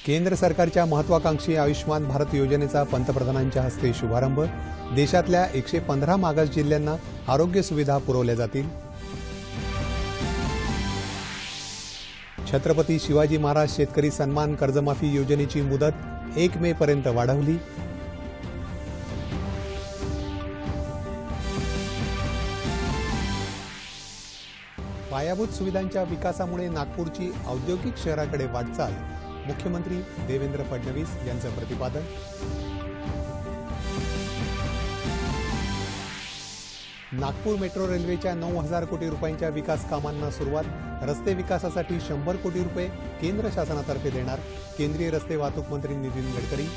केंद्र सरकारच्या महत्त्वाकांक्षी आयुष्मान भारत योजनेचा पंतप्रधानांच्या हस्ते शुभारंभ। देशातल्या 115 मागास जिल्ह्यांना आरोग्य सुविधा पुरवल्या जातील। छत्रपती शिवाजी महाराज शेतकरी सन्मान कर्जमाफी योजनेची मुदत 1 मे पर्यंत वाढवली। पायाभूत सुविधांच्या विकासामुळे नागपूरची औद्योगिक शहराकडे वाटचाल, मुख्यमंत्री देवेंद्र फडणवीस यांचं प्रतिपादन। नागपूर मेट्रो रेल्वेच्या 9,000 कोटी रुपयांच्या विकास कामांना सुरुवात। रस्ते विकासासाठी 100 कोटी रुपये केंद्र शासनातर्फे देणार, केंद्रीय रस्ते वाहतूक मंत्री नितीन गडकरी।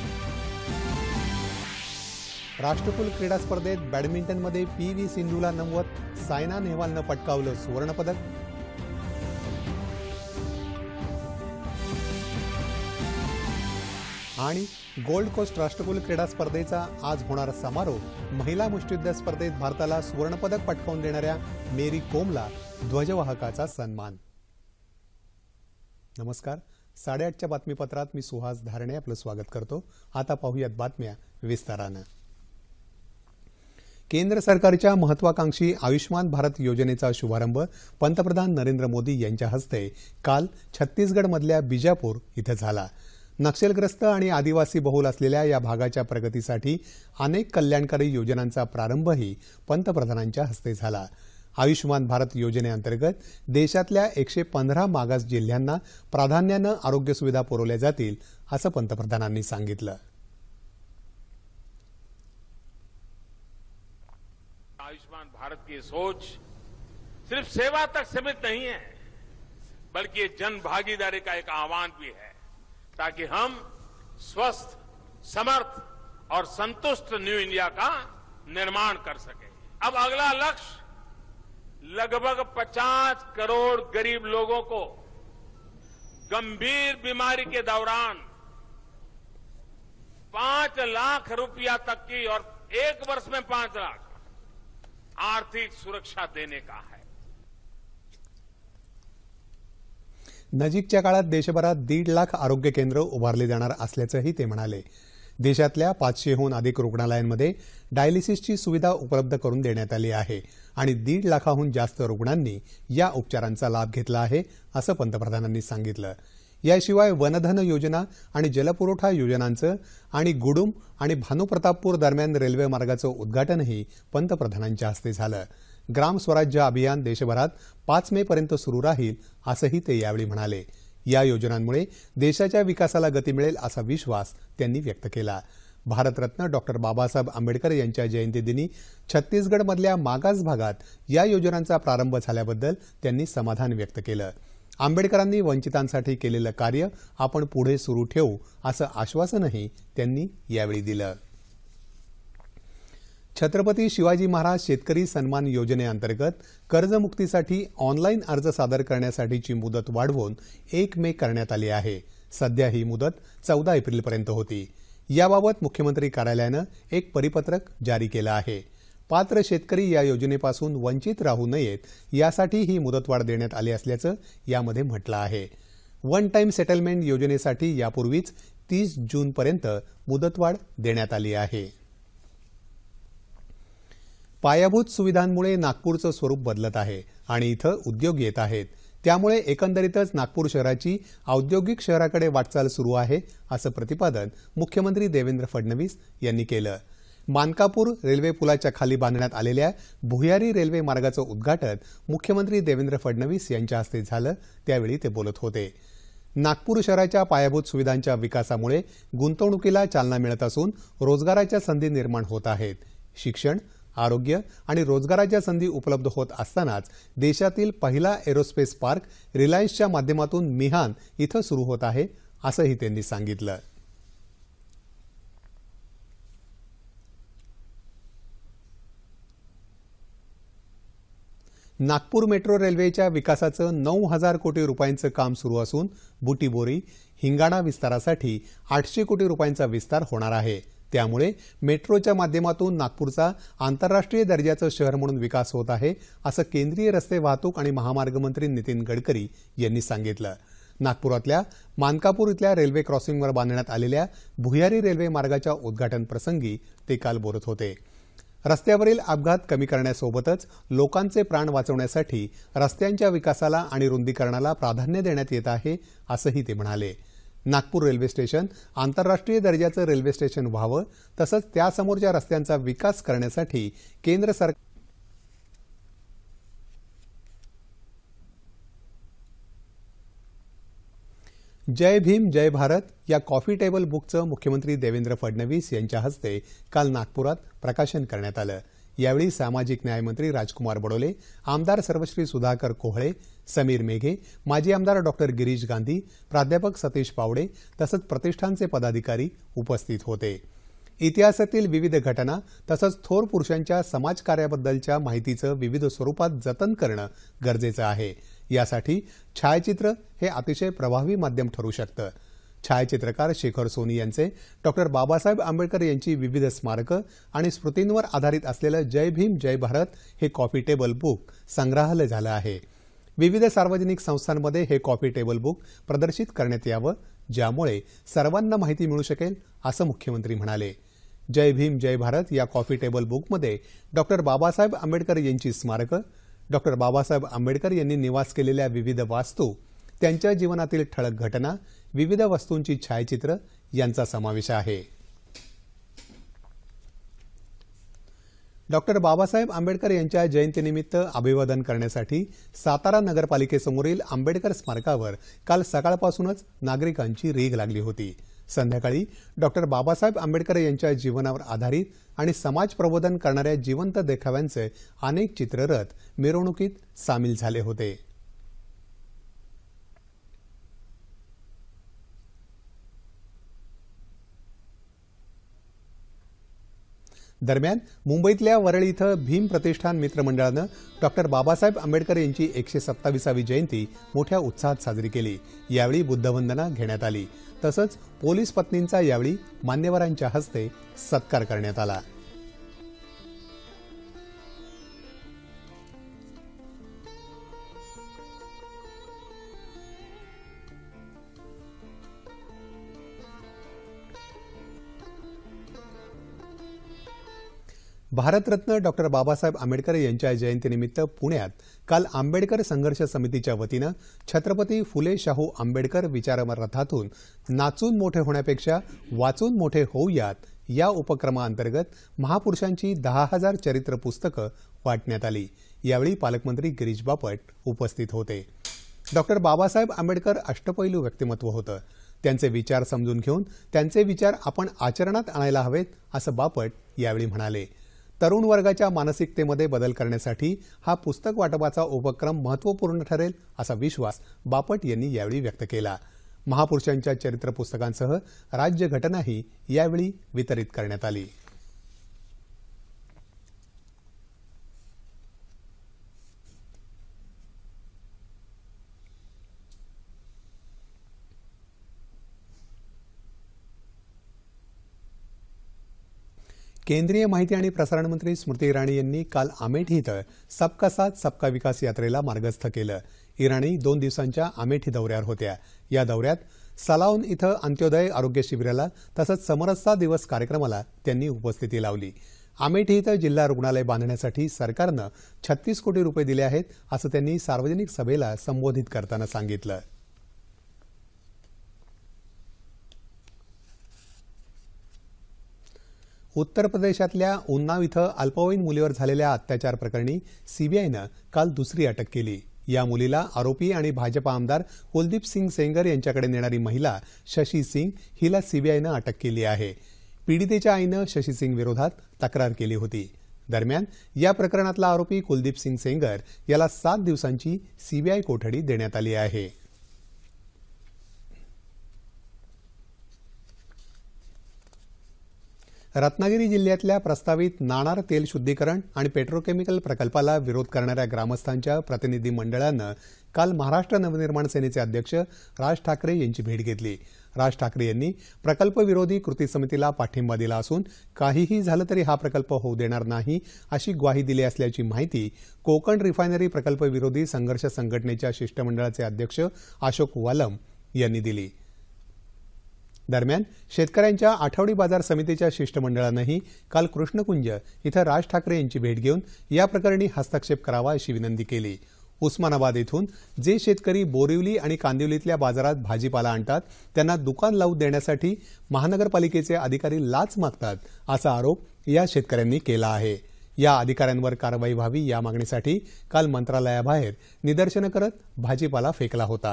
राष्ट्रकुल क्रीडा स्पर्धेत बॅडमिंटनमध्ये PV सिंधूला 90, सायना नेहवालनं पटकावलं सुवर्णपदक। आणि गोल्ड कोस्ट राष्ट्रकुल क्रीडा स्पर्धेचा आज होणारा समारोप। महिला मुष्टियुद्ध स्पर्धेत भारताला सुवर्णपदक पटकावून देणाऱ्या मेरी कोमला ध्वजवाहकाचा सन्मान। नमस्कार, 8:30च्या बातमीपत्रात मी सुहास धारणे आपलं स्वागत करतो। आता पाहूयात बातम्या विस्तारानं। केंद्र सरकारच्या महत्त्वाकांक्षी आयुष्मान भारत योजनेचा शुभारंभ पंतप्रधान नरेंद्र मोदी यांच्या हस्ते काल छत्तीसगडमधल्या बिजापूर इथं झाला। नक्षलग्रस्त आणि आदिवासी बहुल असलेल्या या भागाच्या प्रगतीसाठी अनेक कल्याणकारी योजनांचा प्रारंभही पंतप्रधानांच्या हस्ते झाला। आयुष्मान भारत योजनेअंतर्गत देशातल्या 115 मागास जिल्ह्यांना प्राधान्यानं आरोग्य सुविधा पुरवल्या जातील, असं पंतप्रधानांनी सांगितलं। आयुष्मान भारत की सोच सिर्फ सेवा तक सीमित नहीं है, बल्कि जन भागीदारी का एक आह्वान भी है, ताकि हम स्वस्थ, समर्थ और संतुष्ट न्यू इंडिया का निर्माण कर सकें। अब अगला लक्ष्य लगभग 50 करोड़ गरीब लोगों को गंभीर बीमारी के दौरान 5 लाख रुपया तक की और 1 वर्ष में 5 लाख आर्थिक सुरक्षा देने का है। नजीकच्या काळात देशभरात 1.5 लाख आरोग्य केंद्र उभारले जाणार असल्याचंही ते म्हणाले। देशातल्या 500हून अधिक रुग्णालयांमध्ये डायलिसिसची सुविधा उपलब्ध करून देण्यात आली आहे आणि 1.5 लाखाहून जास्त रुग्णांनी या उपचारांचा लाभ घेतला आहे, असं पंतप्रधानांनी सांगितलं। याशिवाय वनधन योजना आणि जलपुरवठा योजनांचं आणि गुडुम आणि भानुप्रतापपूर दरम्यान रेल्वे मार्गाचं उद्घाटनही पंतप्रधानांच्या हस्ते झालं। ग्राम स्वराज्य अभियान देशभरात 5 मे पर्यंत सुरू राहील, असंही ते यावेळी म्हणाले। या योजनांमुळे देशाच्या विकासाला गती मिळेल असा विश्वास त्यांनी व्यक्त केला। भारतरत्न डॉक्टर बाबासाहेब आंबेडकर यांच्या जयंतीदिनी छत्तीसगडमधल्या मागास भागात या योजनांचा प्रारंभ झाल्याबद्दल त्यांनी समाधान व्यक्त केलं। आंबेडकरांनी वंचितांसाठी केलेलं कार्य आपण पुढे सुरू ठेवू, असं आश्वासनही त्यांनी यावेळी दिलं। छत्रपती शिवाजी महाराज शेतकरी सन्मान योजनेअंतर्गत कर्जमुक्तीसाठी ऑनलाईन अर्ज सादर करण्यासाठीची मुदत वाढवून 1 मे करण्यात आली आहे। सध्या ही मुदत 14 एप्रिलपर्यंत होती। याबाबत मुख्यमंत्री कार्यालयानं एक परिपत्रक जारी केलं आहे। पात्र शेतकरी या योजनेपासून वंचित राहू नयेत यासाठी ही मुदतवाढ देण्यात आली असल्याचं यामध्ये म्हटलं आहे। वन टाइम सेटलमेंट योजनेसाठी यापूर्वीच 30 जूनपर्यंत मुदतवाढ देण्यात आली आहे। पायाभूत सुविधांमुळे नागपूरचं स्वरूप बदलत आहे आणि इथं उद्योग येत आहेत, त्यामुळे एकंदरीतच नागपूर शहराची औद्योगिक शहराकडे वाटचाल सुरू आहे, असं प्रतिपादन मुख्यमंत्री देवेंद्र फडणवीस यांनी केलं। मानकापूर रेल्वे पुलाच्या खाली बांधण्यात आलेल्या भुयारी रेल्वे मार्गाचं उद्घाटन मुख्यमंत्री देवेंद्र फडणवीस यांच्या हस्ते झालं, त्यावेळी ते बोलत होते। नागपूर शहराच्या पायाभूत सुविधांच्या विकासामुळे गुंतवणुकीला चालना मिळत असून रोजगाराच्या संधी निर्माण होत आहेत। शिक्षण, आरोग्य आणि रोजगाराच्या संधी उपलब्ध होत असतानाच देशातील पहिला एरोस्पेस पार्क रिलायन्सच्या माध्यमातून मिहान इथं सुरू होत आहे, असंही त्यांनी सांगितलं। नागपूर मेट्रो रेल्वेच्या विकासाचं 9,000 कोटी रुपयांचं काम सुरू असून बुटीबोरी, हिंगाणा विस्तारासाठी 800 कोटी रुपयांचा विस्तार होणार आहे। त्यामुळे मेट्रोच्या माध्यमातून नागपूरचा आंतरराष्ट्रीय दर्जाचं शहर म्हणून विकास होत आहे, असं केंद्रीय रस्ते वाहतूक आणि महामार्ग मंत्री नितीन गडकरी यांनी सांगितलं। नागपुरातल्या मानकापूर इथल्या रेल्वे क्रॉसिंगवर बांधण्यात आलेल्या भुयारी रेल्वे मार्गाच्या उद्घाटन प्रसंगी ते काल बोलत होते. रस्त्यावरील अपघात कमी करण्यासोबतच लोकांचे प्राण वाचवण्यासाठी रस्त्यांच्या विकासाला आणि रुंदीकरणाला प्राधान्य देण्यात येत आहे, असंही ते म्हणाले. नागपूर रेल्वे स्टेशन आंतरराष्ट्रीय दर्जाचं रेल्वे स्टेशन व्हावं, तसंच त्यासमोरच्या रस्त्यांचा विकास करण्यासाठी केंद्र सरकार जय भीम जय भारत या कॉफी टेबल बुकचं मुख्यमंत्री देवेंद्र फडणवीस यांच्या हस्ते काल नागपुरात प्रकाशन करण्यात आलं. यावेळी सामाजिक न्याय मंत्री राजकुमार बडोले, आमदार सर्वश्री सुधाकर कोहळे, समीर मेघे, माजी आमदार डॉक्टर गिरीश गांधी, प्राध्यापक सतीश पावडे तसंच प्रतिष्ठानचे पदाधिकारी उपस्थित होते. इतिहासातील विविध घटना तसंच थोर पुरुषांच्या समाजकार्याबद्दलच्या माहितीचं विविध स्वरूपात जतन करणं गरजेचं आहे. यासाठी छायाचित्र हे अतिशय प्रभावी माध्यम ठरू शकतं. छायाचित्रकार शेखर सोनी यांचे डॉक्टर बाबासाहेब आंबेडकर यांची विविध स्मारकं आणि स्मृतींवर आधारित असलेलं जय भीम जय भारत हे कॉफी टेबल बुक संग्रहालय झालं आहे. विविध सार्वजनिक संस्थांमध्ये हे कॉफी टेबल बुक प्रदर्शित करण्यात यावं, ज्यामुळे सर्वांना माहिती मिळू शकेल, असं मुख्यमंत्री म्हणाले. जय भीम जय भारत या कॉफी टेबल बुकमध्ये डॉक्टर बाबासाहेब आंबेडकर यांची स्मारकं, डॉक्टर बाबासाहेब आंबेडकर यांनी निवास केलेल्या विविध वास्तू, त्यांच्या जीवनातील ठळक घटना, विविध वस्तूंची छायाचित्र यांचा समावेश आहे. डॉक्टर बाबासाहेब आंबेडकर यांच्या जयंतीनिमित्त अभिवादन करण्यासाठी सातारा नगरपालिकेसमोरील आंबेडकर स्मारकावर काल सकाळपासूनच नागरिकांची रीघ लागली होती. संध्याकाळी डॉक्टर बाबासाहेब आंबेडकर यांच्या जीवनावर आधारित आणि समाज प्रबोधन करणाऱ्या जिवंत देखाव्यांचे अनेक चित्ररथ मिरवणुकीत सामील झाले होते. दरम्यान मुंबईतल्या वरळी इथं भीम प्रतिष्ठान मित्रमंडळानं डॉक्टर बाबासाहेब आंबेडकर यांची 127वी जयंती मोठ्या उत्साहात साजरी केली. यावेळी बुद्धवंदना घेण्यात आली. तसंच पोलीस पत्नींचा यावेळी मान्यवरांच्या हस्ते सत्कार करण्यात आला. भारतरत्न डॉक्टर बाबासाहेब आंबेडकर यांच्या जयंतीनिमित्त पुण्यात काल आंबेडकर संघर्ष समितीच्या वतीनं छत्रपती फुले शाहू आंबेडकर विचाररथातून नाचून मोठे होण्यापेक्षा वाचून मोठे होऊयात या उपक्रमाअंतर्गत महापुरुषांची 10,000 चरित्र पुस्तकं वाटण्यात आली. यावेळी पालकमंत्री गिरीश बापट उपस्थित होते. डॉक्टर बाबासाहेब आंबेडकर अष्टपैलू व्यक्तिमत्व होतं. त्यांचे विचार समजून घेऊन त्यांचे विचार आपण आचरणात आणायला हवेत, असं बापट यावेळी म्हणाले. तरुण वर्गाच्या मानसिकतेमध्ये बदल करण्यासाठी हा पुस्तक वाटपाचा उपक्रम महत्त्वपूर्ण ठरेल, असा विश्वास बापट यांनी यावेळी व्यक्त केला. महापुरुषांच्या चरित्र पुस्तकांसह राज्यघटनाही यावेळी वितरित करण्यात आली. केंद्रीय माहिती आणि प्रसारण मंत्री स्मृती इराणी यांनी काल अमेठी इथं सबका साथ सबका विकास यात्रेला मार्गस्थ केलं. इराणी 2 दिवसांच्या अमेठी दौऱ्यावर होत्या. या दौऱ्यात सलाऊन इथं अंत्योदय आरोग्य शिबिराला तसंच समरसता दिवस कार्यक्रमाला त्यांनी उपस्थिती लावली. अमेठी इथं जिल्हा रुग्णालय बांधण्यासाठी सरकारनं 36 कोटी रुपये दिले आहेत, असं त्यांनी सार्वजनिक सभेला संबोधित करताना सांगितलं. उत्तर प्रदेशातल्या उन्नाव इथं अल्पवयीन मुलीवर झालेल्या अत्याचार प्रकरणी सीबीआयनं काल दुसरी अटक केली. या मुलीला आरोपी आणि भाजपा आमदार कुलदीप सिंग सेंगर यांच्याकडे नेणारी महिला शशी सिंग हिला सीबीआयनं अटक केली आहे. पीडितेच्या आईनं शशी सिंग विरोधात तक्रार केली होती. दरम्यान या प्रकरणातला आरोपी कुलदीप सिंग सेंगर याला 7 दिवसांची सीबीआय कोठडी देण्यात आली आहे. रत्नागिरी जिल्ह्यातल्या प्रस्तावित नाणार तेल शुद्धीकरण आणि पेट्रोकेमिकल प्रकल्पाला विरोध करणाऱ्या ग्रामस्थांच्या प्रतिनिधी मंडळानं काल महाराष्ट्र नवनिर्माण सेनेचे अध्यक्ष राज ठाकरे यांची भेट घेतली. राज ठाकरे यांनी प्रकल्प विरोधी कृती समितीला पाठिंबा दिला असून काहीही झालं तरी हा प्रकल्प होऊ देणार नाही अशी ग्वाही दिली असल्याची माहिती कोकण रिफायनरी प्रकल्प विरोधी संघर्ष संघटनेच्या शिष्टमंडळाचे अध्यक्ष अशोक वालम यांनी दिली। दरम्यान शेतकऱ्यांच्या आठवडी बाजार समितीच्या शिष्टमंडळानंही काल कृष्णकुंज इथं राज ठाकरे यांची भेट घेऊन या प्रकरणी हस्तक्षेप करावा अशी विनंती केली। उस्मानाबाद इथून जे शेतकरी बोरिवली आणि कांदिवलीतल्या बाजारात भाजीपाला आणतात त्यांना दुकान लावून देण्यासाठी महानगरपालिकेचे अधिकारी लाच मागतात असा आरोप या शेतकऱ्यांनी केला आहे। या अधिकाऱ्यांवर कारवाई व्हावी या मागणीसाठी काल मंत्रालयाबाहेर निदर्शनं करत भाजीपाला फेकला होता।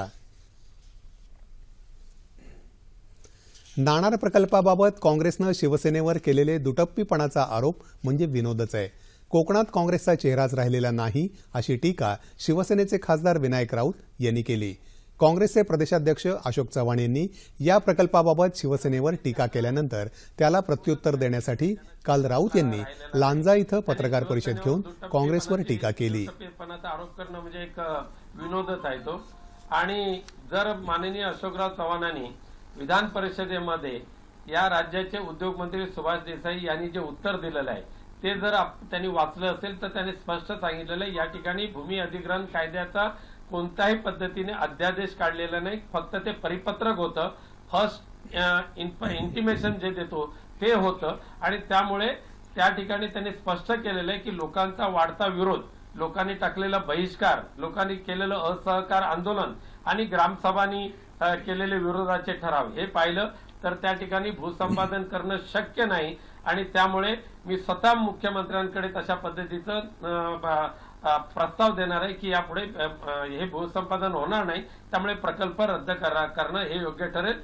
नाणार प्रकल्पाबाबत काँग्रेसनं शिवसेनेवर केलेले दुटप्पीपणाचा आरोप म्हणजे विनोदच आहे। कोकणात काँग्रेसचा चेहराच राहिलेला नाही अशी टीका शिवसेनेचे खासदार विनायक राऊत यांनी केली। काँग्रेसचे प्रदेशाध्यक्ष अशोक चव्हाण यांनी या प्रकल्पाबाबत शिवसेनेवर टीका केल्यानंतर त्याला प्रत्युत्तर देण्यासाठी काल राऊत यांनी लांजा इथं पत्रकार परिषद घेऊन काँग्रेसवर टीका केली। आरोप करणं म्हणजे एक विनोदच आहे तो। आणि जर माननीय अशोकराव चव्हाणांनी विधान परिषदेमध्ये या राज्याचे उद्योगमंत्री सुभाष देसाई यांनी जे उत्तर दिलेलं आहे ते जर त्यांनी वाचलं असेल तर त्यांनी स्पष्ट सांगितलेलं आहे या ठिकाणी भूमी अधिग्रहण कायद्याचा कोणत्याही पद्धतीने अध्यादेश काढलेला नाही, फक्त ते परिपत्रक होतं। फर्स्ट इंटिमेशन जे देतो ते होतं आणि त्यामुळे त्या ठिकाणी त्यांनी स्पष्ट केलेलं आहे की लोकांचा वाढता विरोध, लोकांनी टाकलेला बहिष्कार, लोकांनी केलेलं असहकार आंदोलन आणि ग्रामसभांनी केलेले विरोधाचे ठराव हे पाहिलं तर त्या ठिकाणी भूसंपादन करणं शक्य नाही आणि त्यामुळे मी स्वतः मुख्यमंत्र्यांकडे तशा पद्धतीचं प्रस्ताव देणार आहे की यापुढे हे भूसंपादन होणार नाही, त्यामुळे प्रकल्प रद्द करणं हे योग्य ठरेल।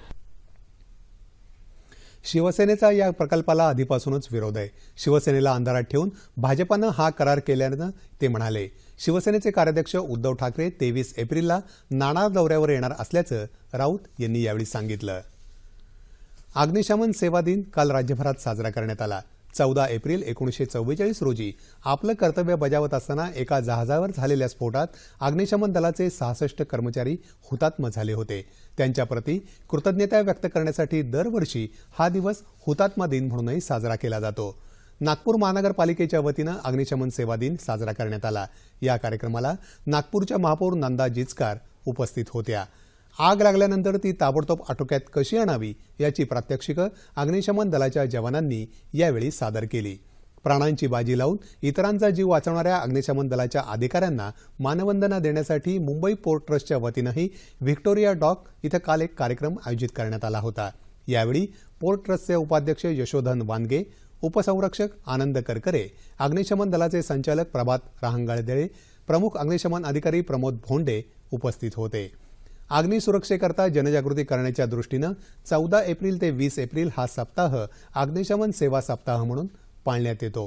शिवसेनेचा या प्रकल्पाला आधीपासूनच विरोध आहे। शिवसेनेला अंधारात ठेवून भाजपानं हा करार केल्यानं ते म्हणाले। शिवसेनेचे कार्याध्यक्ष उद्धव ठाकरे 23 एप्रिलला नाणार दौऱ्यावर येणार असल्याचं राऊत यांनी यावेळी सांगितलं। अग्निशमन सेवा दिन काल राज्यभरात साजरा करण्यात आला। 14 एप्रिल 1944 रोजी आपलं कर्तव्य बजावत असताना एका जहाजावर झालेल्या स्फोटात अग्निशमन दलाचे 66 कर्मचारी हुतात्मा झाले होते। त्यांच्याप्रती कृतज्ञता व्यक्त करण्यासाठी दरवर्षी हा दिवस हुतात्मा दिन म्हणूनही साजरा केला जातो। नागपूर महानगरपालिकेच्या वतीनं अग्निशमन सेवा दिन साजरा करण्यात आला। या कार्यक्रमाला नागपूरच्या महापौर नंदा जिचकार उपस्थित होत्या। आग लागल्यानंतर ती ताबडतोब आटोक्यात कशी आणावी याची प्रात्यक्षिकं अग्निशमन दलाच्या जवानांनी यावेळी सादर केली। प्राणांची बाजी लावून इतरांचा जीव वाचवणाऱ्या अग्निशमन दलाच्या अधिकाऱ्यांना मानवंदना देण्यासाठी मुंबई पोर्ट ट्रस्टच्या वतीनंही व्हिक्टोरिया डॉक इथं काल एक कार्यक्रम आयोजित करण्यात आला होता। यावेळी पोर्ट ट्रस्टचे उपाध्यक्ष यशोधन वानगे, उपसंरक्षक आनंद करकरे, अग्निशमन दलाचे संचालक प्रभात राहंगाळदेळे, प्रमुख अग्निशमन अधिकारी प्रमोद भोंडे उपस्थित होते। अग्नी सुरक्षेकरता जनजागृती करण्याच्या दृष्टीनं 14 एप्रिल ते 20 एप्रिल हा सप्ताह अग्निशमन सेवा सप्ताह म्हणून पाळण्यात येतो।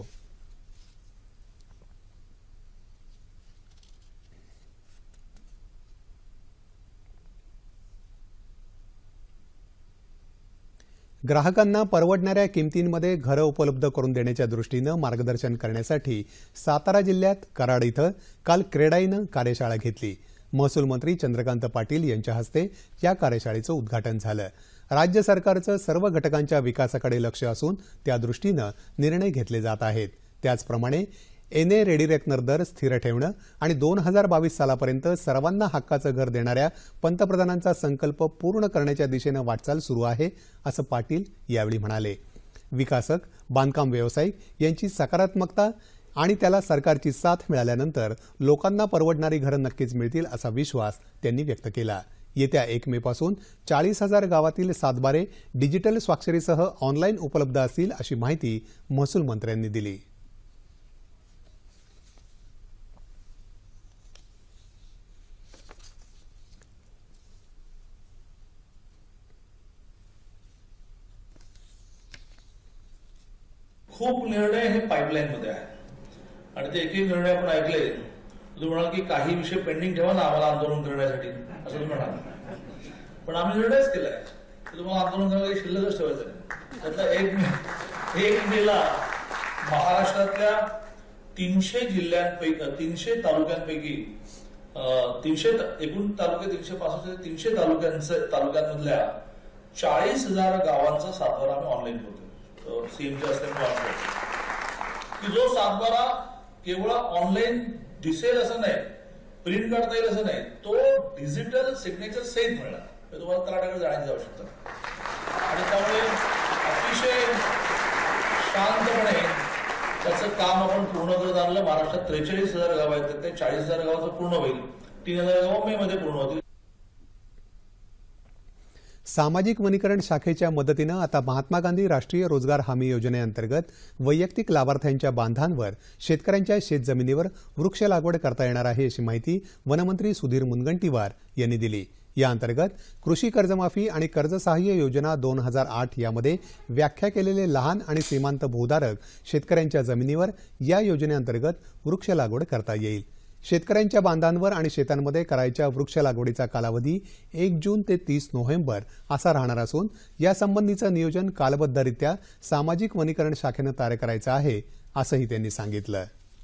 ग्राहकांना परवडणाऱ्या किमतींमध्ये घरं उपलब्ध करून देण्याच्या दृष्टीनं मार्गदर्शन करण्यासाठी सातारा जिल्ह्यात कराड इथं काल क्रेडाईनं कार्यशाळा घेतली। महसूल मंत्री चंद्रकांत पाटील यांच्या हस्ते या कार्यशाळेचं उद्घाटन झालं। राज्य सरकारचं सर्व घटकांच्या विकासाकडे लक्ष असून त्या दृष्टीनं निर्णय घेतले जात आहेत। त्याचप्रमाणे एनए रेडी रेकनर दर स्थिर ठेवणं आणि 2022 सालापर्यंत सर्वांना हक्काचं घर देणाऱ्या पंतप्रधानांचा संकल्प पूर्ण करण्याच्या दिशेनं वाटचाल सुरू आहे असं पाटील यावेळी म्हणाले। विकासक, बांधकाम व्यावसायिक यांची सकारात्मकता आणि त्याला सरकारची साथ मिळाल्यानंतर लोकांना परवडणारी घरं नक्कीच मिळतील असा विश्वास त्यांनी व्यक्त केला। येत्या 1 मे पासून 40,000 गावातील 7 बारे डिजिटल स्वाक्षरीसह ऑनलाईन उपलब्ध असतील अशी माहिती महसूल मंत्र्यांनी दिली। खूप निर्णय हे पाईपलाईन मध्ये आहे आणि ते एक निर्णय आपण ऐकले। तुम्ही म्हणाल की काही विषय पेंडिंग ठेवा ना आम्हाला आंदोलन करण्यासाठी असं तुम्ही म्हणाल, पण आम्ही निर्णयच केलाय की तुम्हाला आंदोलन करण्यासाठी शिल्लकच ठेवायचं नाही। आता 1 मेला महाराष्ट्रातल्या 300 जिल्ह्यांपैकी 300 तालुक्यांपैकी 300 एकूण तालुके 365 300 तालुक्यांमधल्या 40,000 गावांचा सातबारा आम्ही ऑनलाईन करतो. सीएमच्या असल्यामुळे की जो सातबारा केवळ ऑनलाईन दिसेल असं नाही, प्रिंट काढता येईल असं नाही, तो डिजिटल सिग्नेचर सहित मिळणार. तुम्हाला तलाठ्याकडे जाण्याची आवश्यकता आणि त्यामुळे अतिशय शांतपणे त्याचं काम आपण पूर्ण करत आणलं. महाराष्ट्रात 43,000 गाव आहेत, ते 40,000 गावाचं पूर्ण होईल. 3,000 गाव मे मध्ये पूर्ण होतील. सामाजिक वनीकरण शाखेच्या मदतीनं आता महात्मा गांधी राष्ट्रीय रोजगार हमी योजनेअंतर्गत वैयक्तिक लाभार्थ्यांच्या बांधांवर शेतकऱ्यांच्या शेतजमिनीवर वृक्ष लागवड करता येणार आहे, अशी माहिती वनमंत्री सुधीर मुनगंटीवार यांनी दिली. या अंतर्गत कृषी कर्जमाफी आणि कर्ज सहाय्य योजना 2008 यामध्ये व्याख्या केलेले लहान आणि सीमांत भूधारक शेतकऱ्यांच्या जमिनीवर या योजनेअंतर्गत वृक्ष लागवड करता येईल. शेतकऱ्यांच्या बांधांवर आणि शेतांमध्ये करायच्या वृक्ष लागवडीचा कालावधी 1 जून ते 30 नोव्हेंबर असा राहणार असून यासंबंधीचं नियोजन कालबद्धरित्या सामाजिक वनीकरण शाखेनं तयार करायचं आहे, असंही त्यांनी सांगितलं.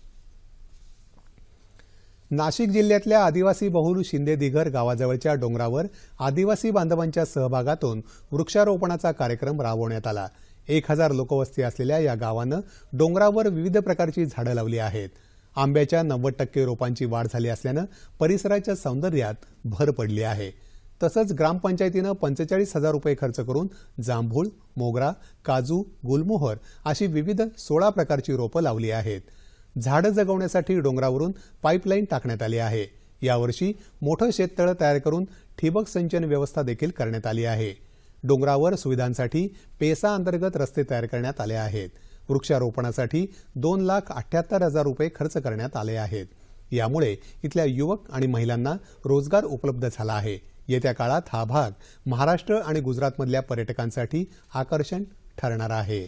नाशिक जिल्ह्यातल्या आदिवासी बहुल शिंदेदिघर गावाजवळच्या डोंगरावर आदिवासी बांधवांच्या सहभागातून वृक्षारोपणाचा कार्यक्रम राबवण्यात आला. 1000 लोकवस्ती असलेल्या या गावानं डोंगरावर विविध प्रकारची झाडं लावली आहेत. आंब्याच्या 90% रोपांची वाढ झाली असल्यानं परिसराच्या सौंदर्यात भर पडली आहे. तसंच ग्रामपंचायतीनं 45,000 रुपये खर्च करून जांभूळ, मोगरा, काजू, गुलमोहर अशी विविध 16 प्रकारची रोपं लावली आहेत. झाडं जगवण्यासाठी डोंगरावरून पाईपलाईन टाकण्यात आली आहे. यावर्षी मोठं शेततळं तयार करून ठिबक सिंचन व्यवस्था देखील करण्यात आली आहे. डोंगरावर सुविधांसाठी पेसा अंतर्गत रस्ते तयार करण्यात आले आहेत. वृक्षारोपणासाठी 2,78,000 रुपये खर्च करण्यात आले आहेत. यामुळे इथल्या युवक आणि महिलांना रोजगार उपलब्ध झाला आहे. येत्या काळात हा भाग महाराष्ट्र आणि गुजरातमधल्या पर्यटकांसाठी आकर्षण ठरणार आहे.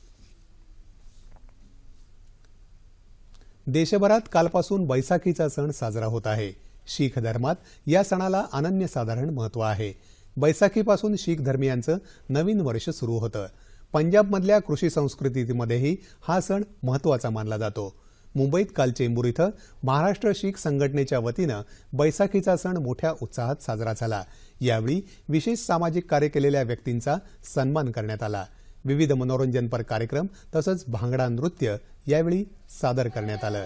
देशभरात कालपासून बैसाखीचा सण साजरा होत आहे. शीख धर्मात या सणाला अनन्यसाधारण महत्त्व आहे. बैसाखीपासून शीख धर्मियांचं नवीन वर्ष सुरू होतं. पंजाबमधल्या कृषी संस्कृतीमध्येही हा सण महत्त्वाचा मानला जातो. मुंबईत काल चेंबूर इथं महाराष्ट्र शीख संघटनेच्या वतीनं बैसाखीचा सण मोठ्या उत्साहात साजरा झाला. यावेळी विशेष सामाजिक कार्य केलेल्या व्यक्तींचा सन्मान करण्यात आला. विविध मनोरंजनपर कार्यक्रम तसंच भांगडा नृत्य यावेळी सादर करण्यात आलं.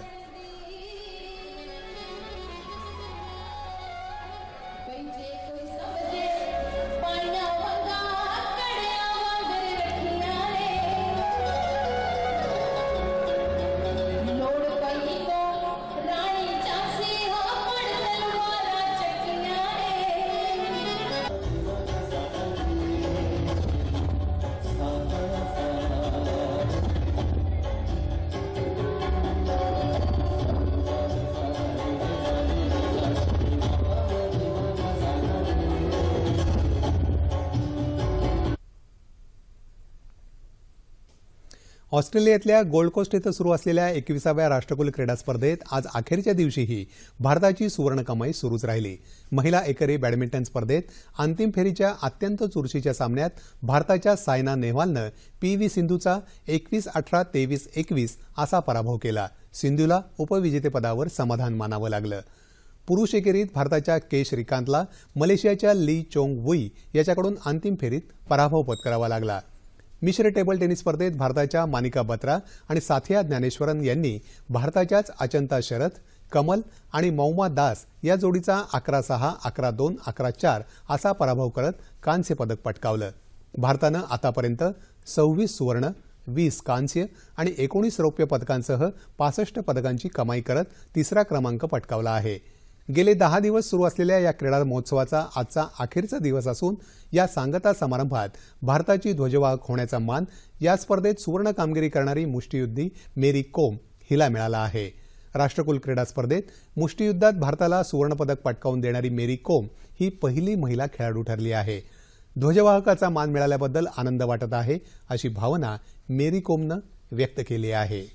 ऑस्ट्रेलियातल्या गोल्ड कोस्ट इथं सुरू असलेल्या 21व्या राष्ट्रकुल क्रीडा स्पर्धेत आज अखेरच्या दिवशीही भारताची सुवर्ण कमाई सुरूच राहिली. महिला एकेरी बॅडमिंटन स्पर्धेत अंतिम फेरीच्या अत्यंत चुरशीच्या सामन्यात भारताच्या सायना नेहवालनं पीव्ही सिंधूचा 21-18, 23-21 असा पराभव केला. सिंधूला उपविजेतेपदावर समाधान मानावं लागलं. पुरुष एकेरीत भारताच्या के श्रीकांतला मलेशियाच्या ली चोंग वुई याच्याकडून अंतिम फेरीत पराभव पत्करावा लागला. मिश्र टेबल टेनिस स्पर्धेत भारताच्या मानिका बत्रा आणि साथिया ज्ञानेश्वरन यांनी भारताच्याच अचंता शरथ, कमल आणि मौमा दास या जोडीचा 11-6, 11-2, 11-4 असा पराभव करत कांस्य पदक पटकावलं. भारतानं आतापर्यंत 26 सुवर्ण, 20 कांस्य आणि 19 रौप्य पदकांसह 65 पदकांची कमाई करत तिसरा क्रमांक पटकावला आहे. गेले 10 दिवस सुरू असलेल्या या क्रीडा महोत्सवाचा आजचा अखेरचा दिवस असून या सांगता समारंभात भारताची ध्वजवाहक होण्याचा मान या स्पर्धेत सुवर्ण कामगिरी करणारी मुष्टियुद्धी मेरी कोम हिला मिळाला आहे. राष्ट्रकुल क्रीडा स्पर्धेत मुष्टियुद्धात भारताला सुवर्णपदक पटकावून देणारी मेरी कोम ही पहिली महिला खेळाडू ठरली आहे. ध्वजवाहकाचा मान मिळाल्याबद्दल आनंद वाटत आहे अशी भावना मेरी कोमनं व्यक्त केली आहे.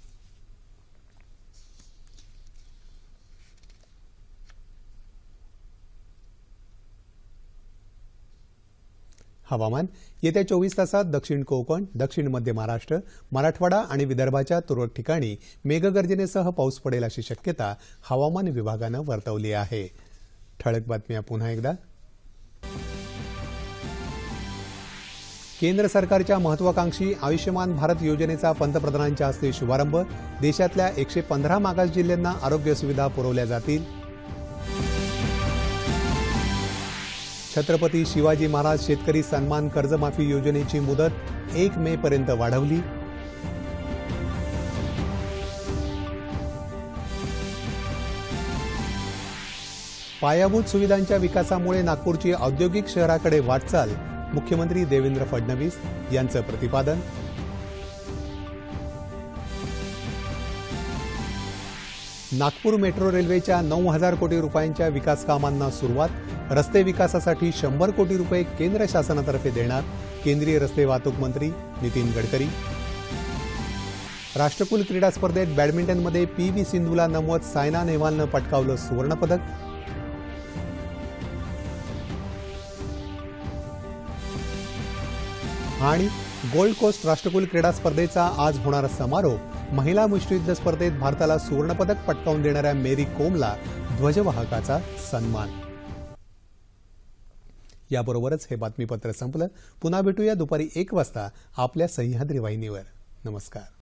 हवामान. येत्या 24 तासात दक्षिण कोकण, दक्षिण मध्य महाराष्ट्र, मराठवाडा आणि विदर्भाच्या तुरळक ठिकाणी मेघगर्जनेसह पाऊस पडेल अशी शक्यता हवामान विभागानं वर्तवली आहे. ठळक बातम्या पुन्हा एकदा. केंद्र सरकारच्या महत्वाकांक्षी आयुष्यमान भारत योजनेचा पंतप्रधानांच्या हस्ते शुभारंभ. देशातल्या 115 मागास जिल्ह्यांना आरोग्य सुविधा पुरवल्या जातील. छत्रपती शिवाजी महाराज शेतकरी सन्मान कर्जमाफी योजनेची मुदत 1 मे पर्यंत वाढवली. पायाभूत सुविधांच्या विकासामुळे नागपूरची औद्योगिक शहराकडे वाटचाल. मुख्यमंत्री देवेंद्र फडणवीस यांचं प्रतिपादन. नागपूर मेट्रो रेल्वेच्या 9,000 कोटी रुपयांच्या विकास कामांना सुरुवात. रस्ते विकासासाठी 100 कोटी रुपये केंद्र शासनातर्फे देणार. केंद्रीय रस्ते वाहतूक मंत्री नितीन गडकरी. राष्ट्रकुल क्रीडा स्पर्धेत बॅडमिंटनमध्ये PV सिंधूला नमवत सायना नेहवालनं पटकावलं सुवर्णपदक. आणि गोल्ड कोस्ट राष्ट्रकुल क्रीडा स्पर्धेचा आज होणारा समारोप. महिला मुष्टियुद्ध स्पर्धेत भारताला सुवर्णपदक पटकावून देणाऱ्या मेरी कोमला ध्वजवाहकाचा सन्मान. याबरोबरच हे बातमीपत्र संपलं. पुन्हा भेटूया दुपारी 1 वाजता आपल्या सह्याद्री वाहिनीवर. नमस्कार.